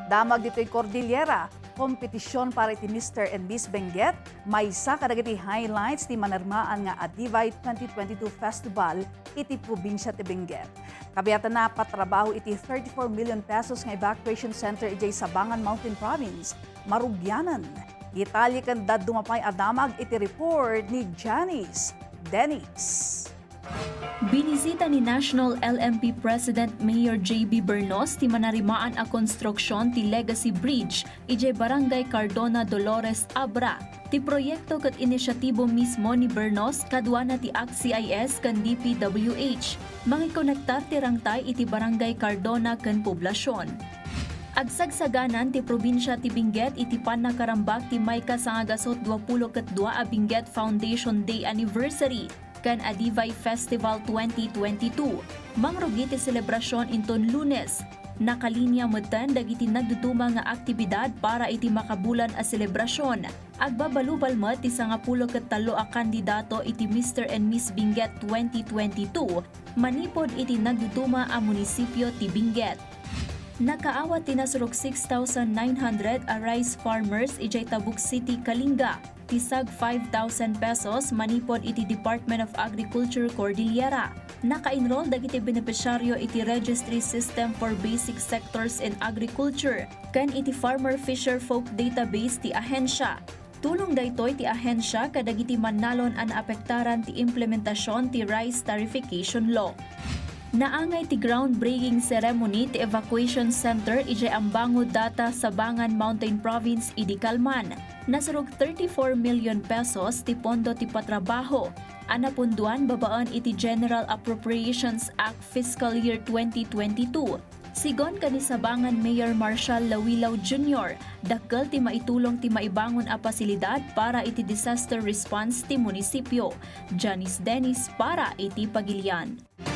Damag dito'y Cordillera, kompetisyon para iti Mr. and Miss Benguet, may sa kadagiti highlights ti manarmaan nga Adivay 2022 Festival iti probinsya ti Benguet. Kabiyatan na patrabaho iti 34 million pesos nga evacuation center iti Sabangan Mt Province, Marugyanan. Detalye kan dumapay adamag iti report ni Janice Dennis. Binisita ni National LMP President Mayor Jb Bernos ti manarimaan a konstruksyon ti Legacy Bridge ijay Barangay Cardona Dolores Abra. Ti proyekto ket inisyatibo mismo ni Bernos kadwa na ti ACT-CIS ken DPWH. Mangikonektar ti rangtay iti Barangay Cardona ken poblasyon. Agsagsaganan ti probinsya ti Benguet iti Pannakarambak ti Mayka sangagasot 22 a Benguet Foundation Anniversary kan Adivay Festival 2022. Mangrugi ti selebrasyon inton Lunes. Nakalinya metan dagiti nagduduma nga aktibidad para iti makabulan a selebrasyon. Agbabalubal met ti 13 a kandidato iti Mr. and Miss Benguet 2022 manipod iti nagduduma a munisipyo ti Benguet. Nakaawat ti Nasurok 6,900 a rice farmers ijay Tabuk City, Kalinga. Tisag 5,000 pesos manipod iti Department of Agriculture, Cordillera. Naka-enroll dagiti benepisyaryo iti Registry System for Basic Sectors in Agriculture ken iti Farmer Fisher Folk Database ti ahensya. Tulong daytoy ti ahensya kadagiti mannalon an apektaran ti implementasyon ti Rice Tarification Law. Naangay ti groundbreaking ceremony ti evacuation center ijay Ambango data Sabangan Mt Province idi Kalman. Nasurok 34 million pesos ti pondo ti patrabaho. Anapunduan babaan iti General Appropriations Act Fiscal Year 2022. Sigon kani Sabangan Mayor Marshal Lawilaw Jr., dakkel ti maitulong ti maibangon a pasilidad para iti disaster response ti munisipyo. Janice Dennis para iti Pagilian.